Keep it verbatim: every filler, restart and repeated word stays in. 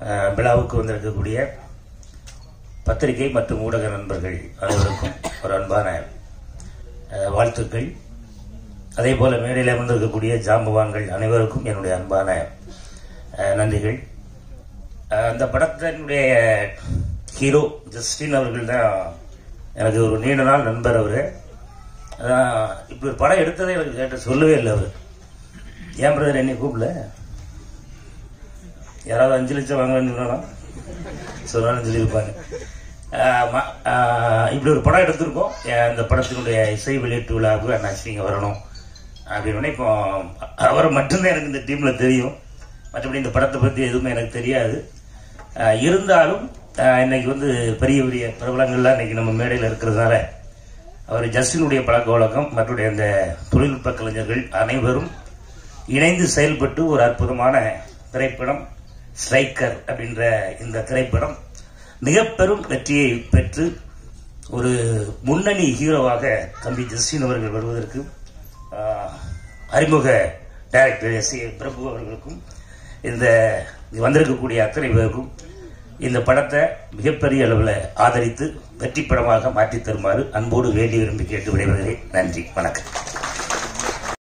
விழாவுக்கு வந்திருக்கக்கூடிய பத்திரிகை மற்றும் ஊடக நண்பர்கள் அனைவருக்கும் ஒரு அன்பான வாழ்த்துக்கள். அதே போல மேடையில் அமர்ந்திருக்கக்கூடிய ஜாம்பவான்கள் அனைவருக்கும் என்னுடைய அன்பான நன்றிகள். அந்த படத்தினுடைய ஹீரோ ஜஸ்டின் அவர்கள் தான் எனக்கு ஒரு நீண்ட நாள் நண்பர். அவர் இப்படி ஒரு படம் எடுத்ததே எனக்கு கேட்ட சொல்லவே இல்லை. அவர் ஏன் பிரதர் என்னை கூப்பிடல, யாராவது அஞ்சு லட்சம் வாங்கலன்னு சொல்லலாம் சொல்லலாம்னு சொல்லியிருப்பாங்க. இப்படி ஒரு படம் எடுத்திருக்கோம். இந்த படத்தினுடைய இசை வெளியீட்டு விழாவுக்கு அண்ணாச்சி நீங்கள் வரணும் அப்படின்னு. இப்போ அவரை மட்டும்தான் எனக்கு இந்த டீமில் தெரியும், மற்றபடி இந்த படத்தை பற்றி எதுவுமே எனக்கு தெரியாது. இருந்தாலும் இன்னைக்கு வந்து பெரிய பெரிய பிரபலங்கள்லாம் இன்னைக்கு நம்ம மேடையில் இருக்கிறதுனால அவர் ஜஸ்டினுடைய பழக்க வழக்கம் மற்றடைய அந்த தொழில்நுட்ப கலைஞர்கள் அனைவரும் இணைந்து செயல்பட்டு ஒரு அற்புதமான திரைப்படம் ஸ்ட்ரைக்கர் அப்படின்ற இந்த திரைப்படம் மிக பெரும் வெற்றியை பெற்று ஒரு முன்னணி ஹீரோவாக தம்பி ஜஸ்டின் அவர்கள் வருவதற்கு அறிமுக டைரக்டர் எஸ் ஏ பிரபு அவர்களுக்கும் இந்த வந்திருக்கக்கூடிய அத்தனை பேருக்கும் இந்த படத்தை மிகப்பெரிய அளவில் ஆதரித்து வெற்றி படமாக மாற்றித் தருமாறு அன்போடு வேண்டி விரும்பி கேட்டு விடைபெறுகிறேன். நன்றி, வணக்கம்.